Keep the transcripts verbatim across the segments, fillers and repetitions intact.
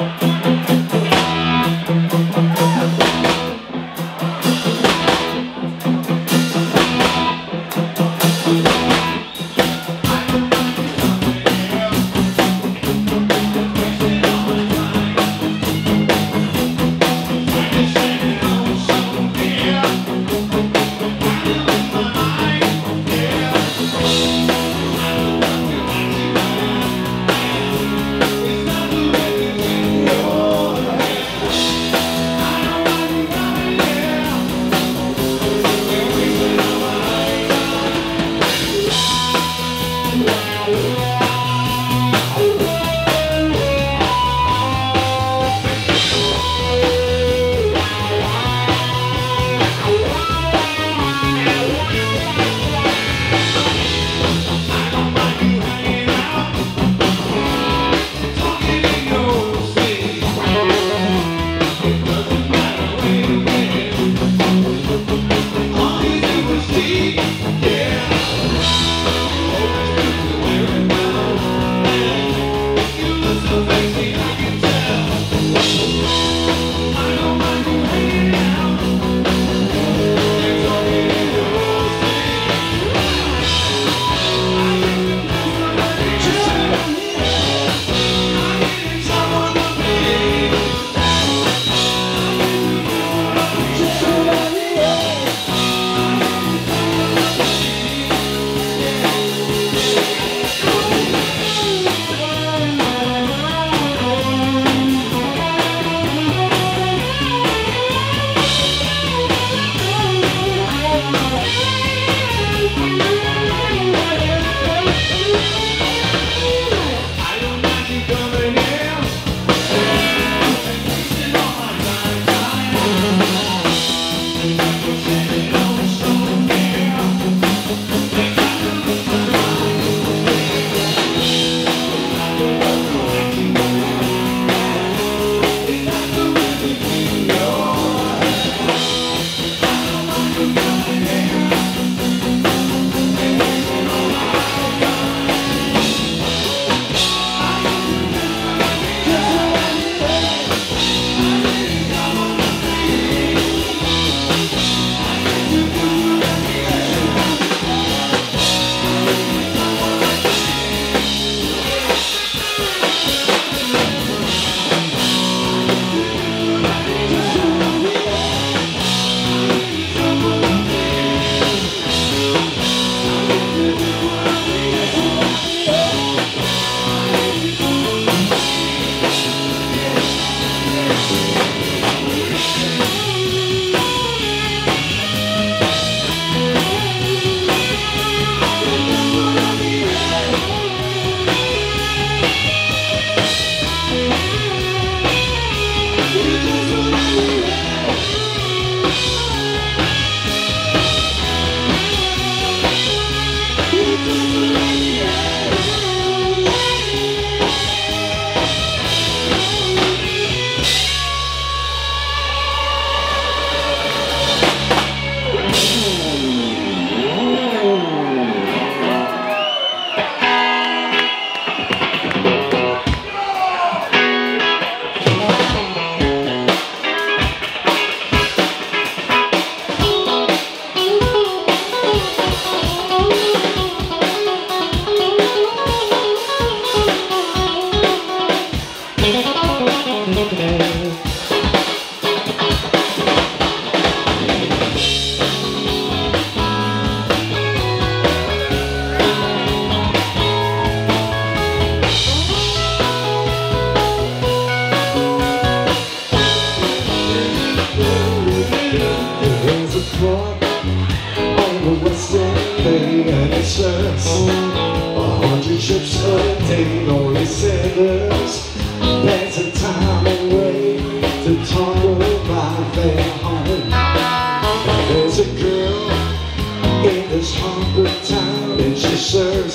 sense. A hundred ships contain only sailors. There's a time and way to talk about their home. There's a girl in this hungry town, and she serves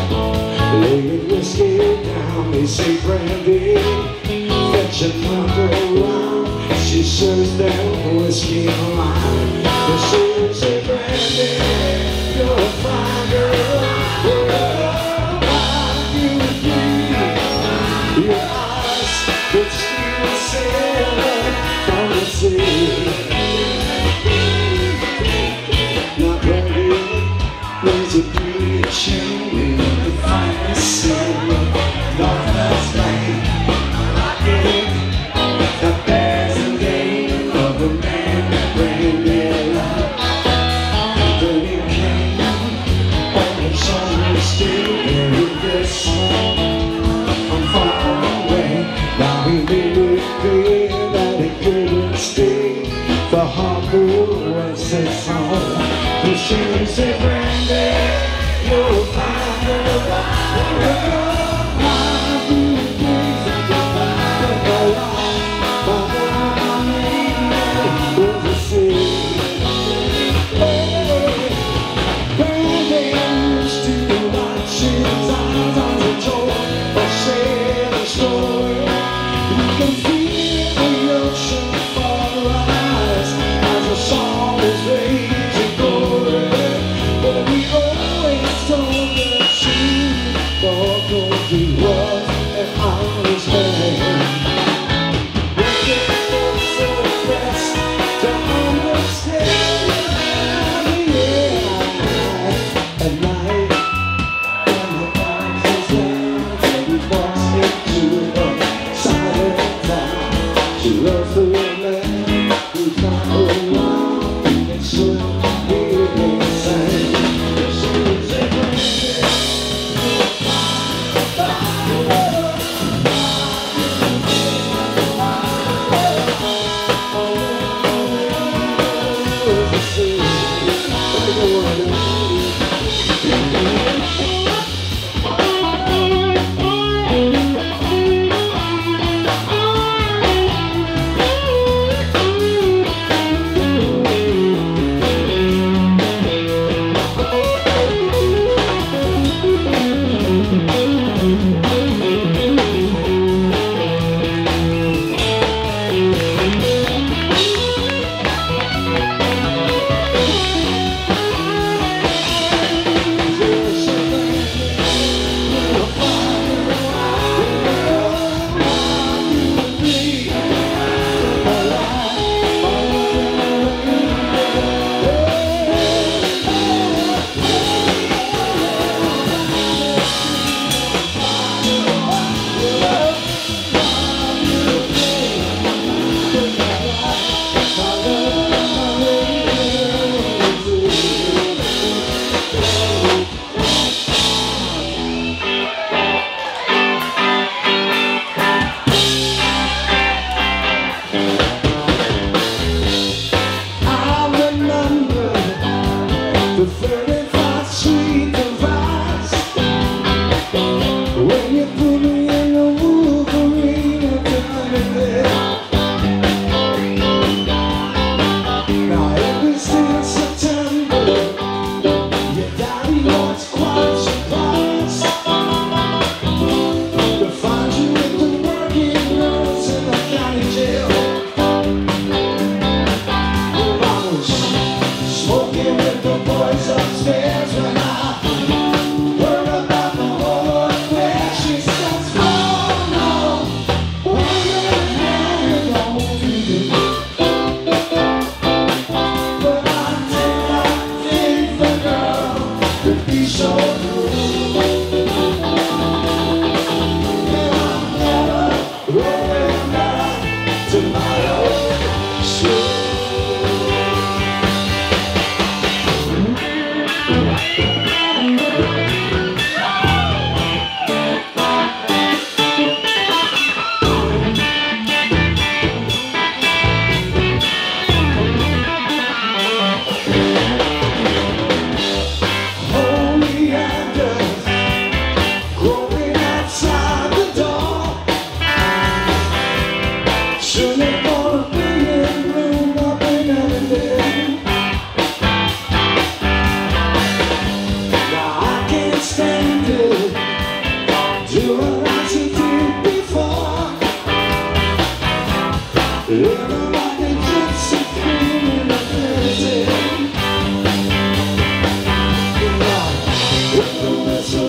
laying whiskey down. They say brandy, fetch another round. She serves them whiskey and wine. They say, say brandy, you're a fine girl. Oh, you agree. Your eyes could see sailor from the sea. Not ready, there's a beach in the finest silver, Northwest Lane. The bears and game of a man that bring me love. Then he came on the summer still in this from far away. Now he made it clear that he couldn't stay. The harbor was his home. The she said, Brandy, you'll find her right.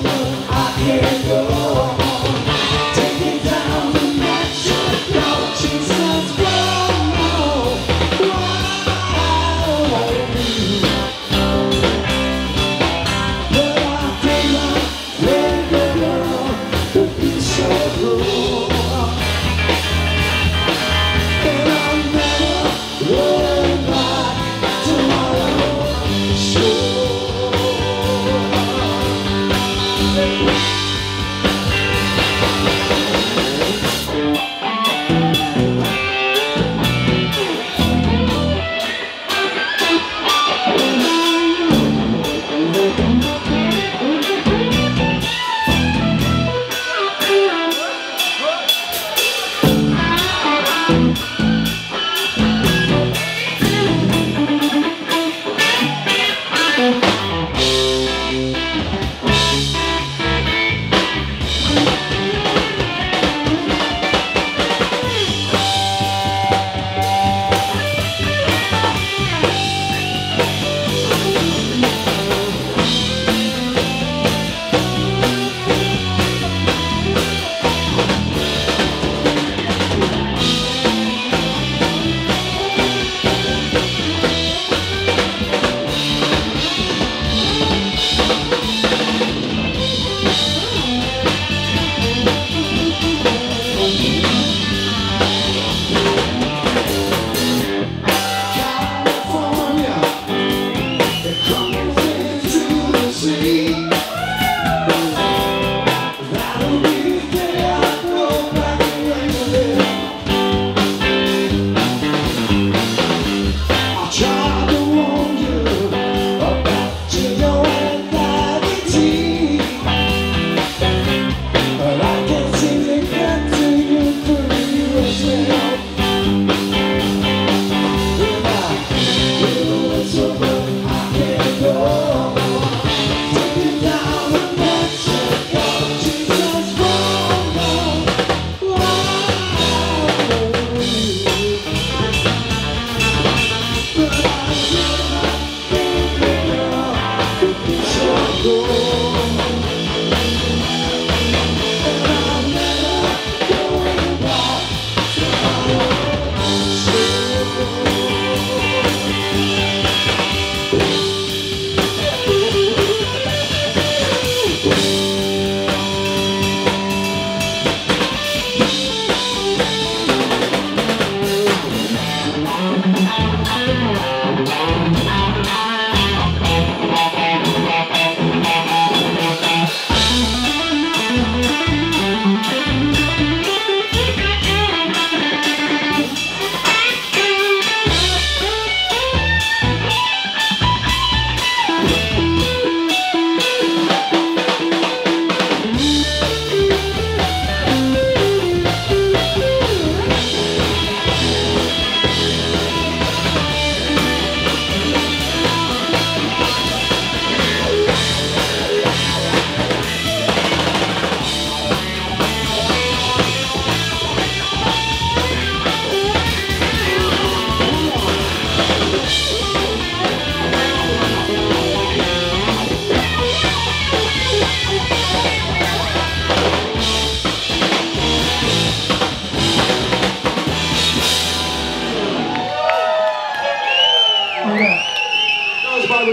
Take it down the natural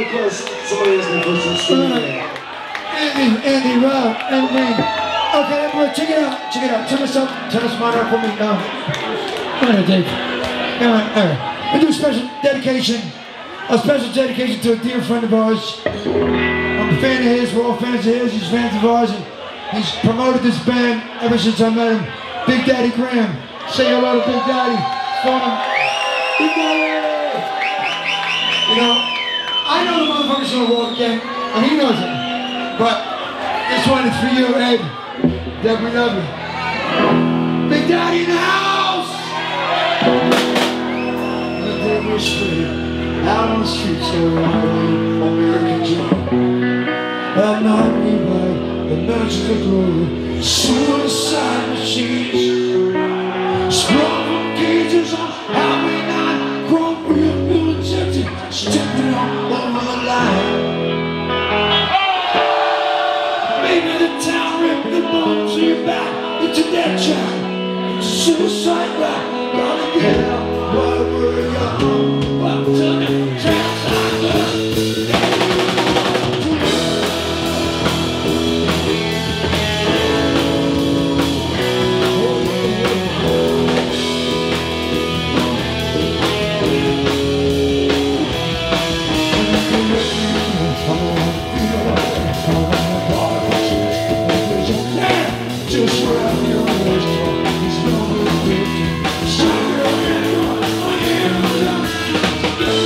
plus somebody else can put some steam in. Andy, Andy, Rob, and Wayne. Okay, everyone, check it out, check it out. Turn this up, turn this monitor up for me. No. Come here, Dave. Come on, all right. We do a special dedication, a special dedication to a dear friend of ours. I'm a fan of his, we're all fans of his, he's fans of ours, and he's promoted this band ever since I met him. Big Daddy Graham. Say hello to Big Daddy. Phone him. Big Daddy! You know, I know the motherfucker's gonna walk again, and he knows it. But this one is for you, Ed. Deb, we love you. Big Daddy in the house! The day we're straight, out on the streets, going on American Joe. At night we ride the mansions of glory, suicide machines, sprung from cages on highway nine, grown real, real injected, stepping all over the line. Maybe the town ripped the bones of your back into that child. It's a suicide rap, gotta get out while we're young. Welcome to the Transcycle. Just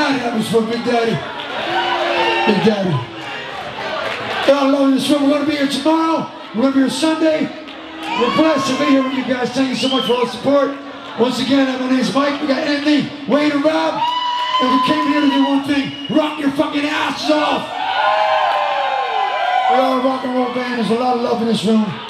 Daddy, that was for Big Daddy. Big Daddy. God, I love this room. We're going to be here tomorrow. We're going to be here Sunday. We're blessed to be here with you guys. Thank you so much for all the support. Once again, my name's Mike. We got Anthony, Wayne, and Rob. And we came here to do one thing. Rock your fucking asses off. We are a rock and roll band. There's a lot of love in this room.